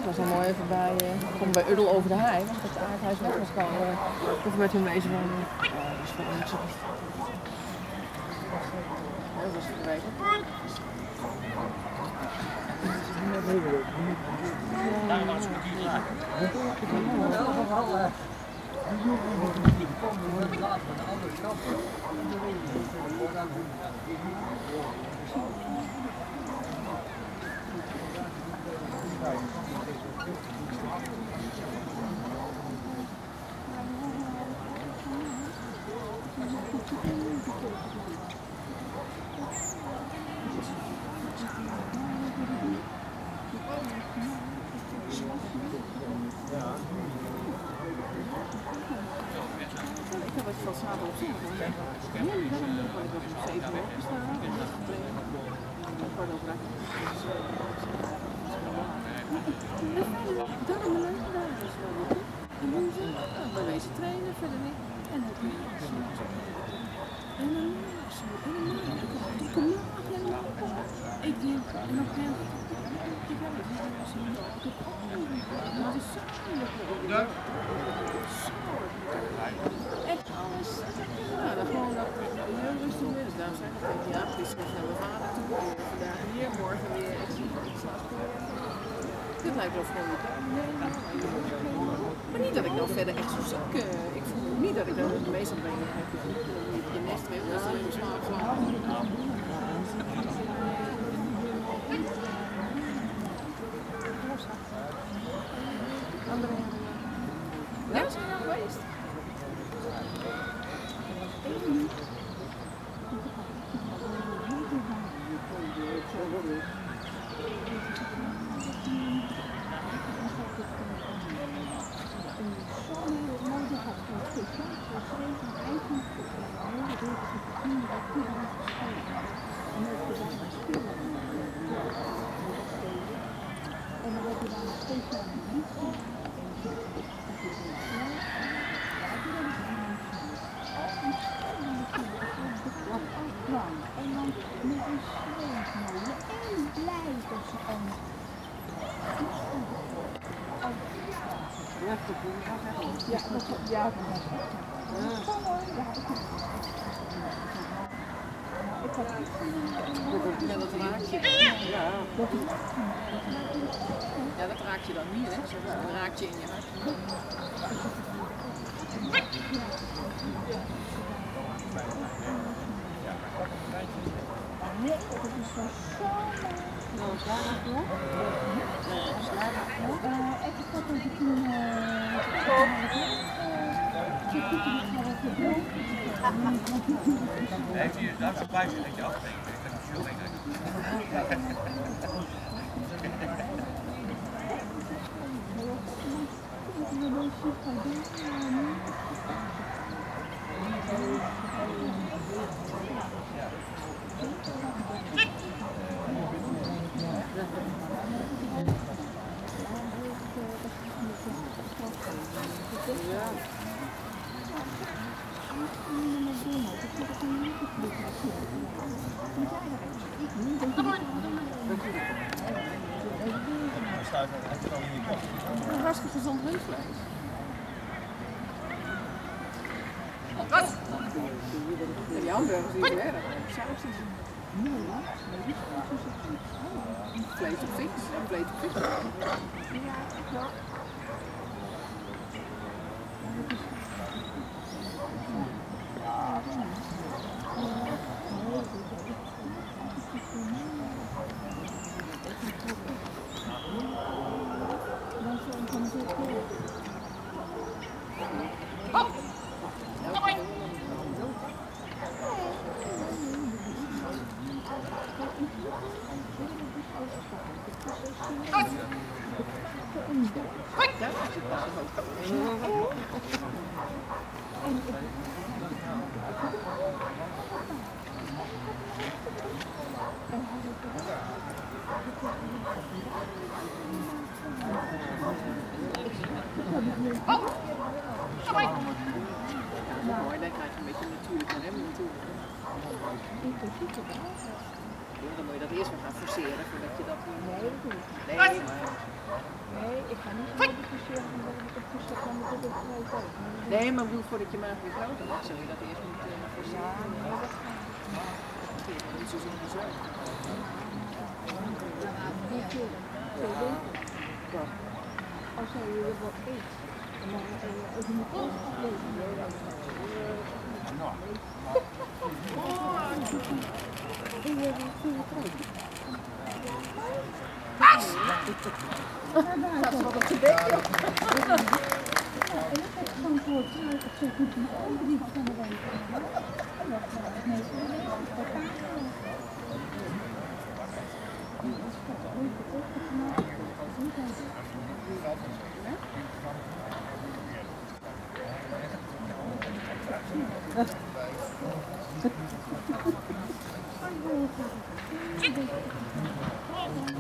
was dan mooi even bij, kom bij Uddel over de Hei, want het aardhuis weg was komen. Even met hun wezen van, dat is wel niet zo. Dat was verweten. Daar was het niet raak. Die komen laat van de andere kant. Ik heb het van zaterdag op zondag gezegd. Nee, daarom moet ik wel om 7 uur opgestaan. Daarom een leuke dag is wel goed. En dan zijn we bij deze trainen, verder niet. En dan kun je en dan ik kom nog helemaal op. Ik denk, en dan ben ik heb het niet gezien. Maar het is zo lekker. Echt alles. Nou, dan gewoon dat heel rustig weer. Dus daarom zeg ik tegen ja, gisteren naar mijn vader toe. Vandaag hier, morgen weer. Ik zie dit lijkt wel vrolijk. Maar niet dat ik nou verder echt zo ziek. Ik voel niet dat ik dan meestal ben. Je nest weer, dat is een smaak van. Ja, zijn we geweest? Ja, dat raak je. Ja, dat raak je dan niet, hè? Dat raak je in je hart. Nee, dat is wel zo. Nou, slaap je? Even wat dat ik toen Heeft hij daar een prijs dat je afbrengt? Ik heb veel dingen. Een hartstikke gezond rundvlees. En die hamburgers die er erg. Saus is vlees op vis. Vlees op vis. Mooi, dan krijg je een beetje natuurlijk van hem natuurlijk. Dan moet je dat eerst maar gaan forceren voordat je dat... Nee, maar... Nee, ik ga niet zo discussiëren omdat ik het toestel kan met het twee. Nee, maar ik bedoel, voordat je maag weer groter wordt, zul je dat eerst moeten forceren. Ja, nee, dat gaat niet. Niet zo zin in zo. Twee keren. 2 weken. Wat? Als jij weer wat eet. En dan als je moet aflezen. Dat is wat op de bek, joh. En dat is gewoon voor het zuid of zo goed in de ogen niet van de week. Dat is